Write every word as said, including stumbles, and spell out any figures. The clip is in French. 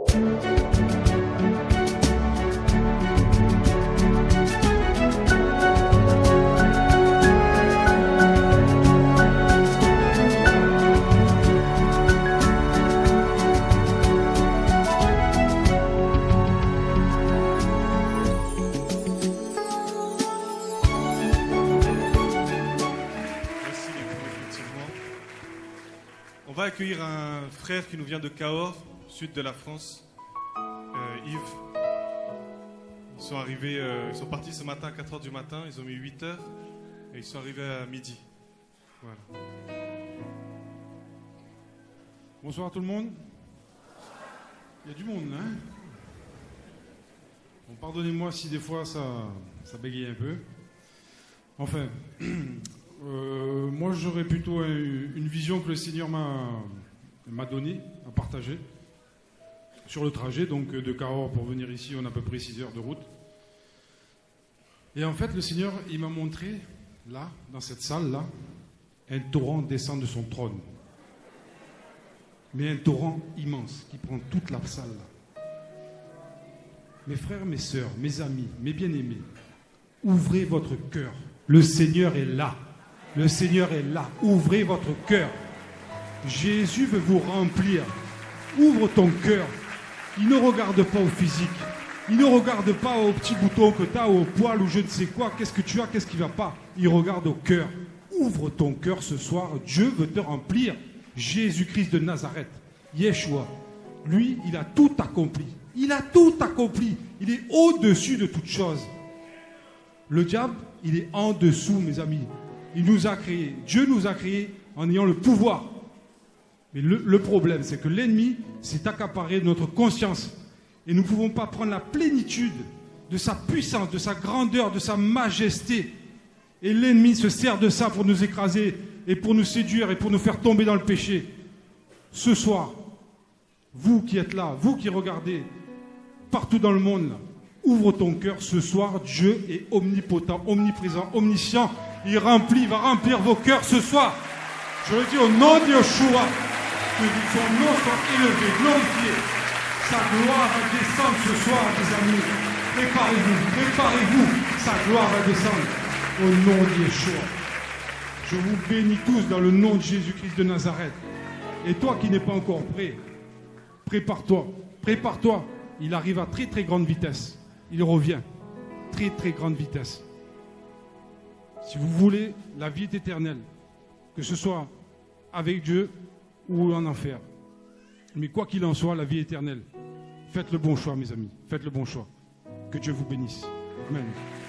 On va accueillir un frère qui nous vient de Cahors, sud de la France, euh, Yves. Ils sont arrivés, euh, ils sont partis ce matin à quatre heures du matin, ils ont mis huit heures et ils sont arrivés à midi. Voilà. Bonsoir à tout le monde. Il y a du monde, hein? Bon, pardonnez-moi si des fois ça, ça bégaye un peu. Enfin, euh, moi j'aurais plutôt un, une vision que le Seigneur m'a, m'a donnée, à partager. Sur le trajet, donc de Cahors pour venir ici, on a à peu près six heures de route. Et en fait, le Seigneur, il m'a montré, là, dans cette salle-là, un torrent descend de son trône. Mais un torrent immense qui prend toute la salle là. Mes frères, mes sœurs, mes amis, mes bien-aimés, ouvrez votre cœur. Le Seigneur est là. Le Seigneur est là. Ouvrez votre cœur. Jésus veut vous remplir. Ouvre ton cœur. Il ne regarde pas au physique. Il ne regarde pas au petit bouton que tu as, au poil ou je ne sais quoi. Qu'est-ce que tu as, qu'est-ce qui ne va pas. Il regarde au cœur. Ouvre ton cœur ce soir. Dieu veut te remplir. Jésus-Christ de Nazareth, Yeshua, lui, il a tout accompli. Il a tout accompli. Il est au-dessus de toute chose. Le diable, il est en dessous, mes amis. Il nous a créés. Dieu nous a créés en ayant le pouvoir. Mais le, le problème, c'est que l'ennemi s'est accaparé de notre conscience. Et nous ne pouvons pas prendre la plénitude de sa puissance, de sa grandeur, de sa majesté. Et l'ennemi se sert de ça pour nous écraser et pour nous séduire et pour nous faire tomber dans le péché. Ce soir, vous qui êtes là, vous qui regardez partout dans le monde, là, ouvre ton cœur. Ce soir, Dieu est omnipotent, omniprésent, omniscient. Il remplit, il va remplir vos cœurs ce soir. Je le dis au nom de Yeshua, que son nom soit élevé, glorifié. Sa gloire va descendre ce soir, mes amis. Préparez-vous, préparez-vous. Sa gloire va descendre au nom de Yeshua. Je vous bénis tous dans le nom de Jésus-Christ de Nazareth. Et toi qui n'es pas encore prêt, prépare-toi, prépare-toi. Il arrive à très très grande vitesse. Il revient. Très très grande vitesse. Si vous voulez la vie éternelle, que ce soit avec Dieu ou en enfer. Mais quoi qu'il en soit, la vie éternelle. Faites le bon choix, mes amis. Faites le bon choix. Que Dieu vous bénisse. Amen.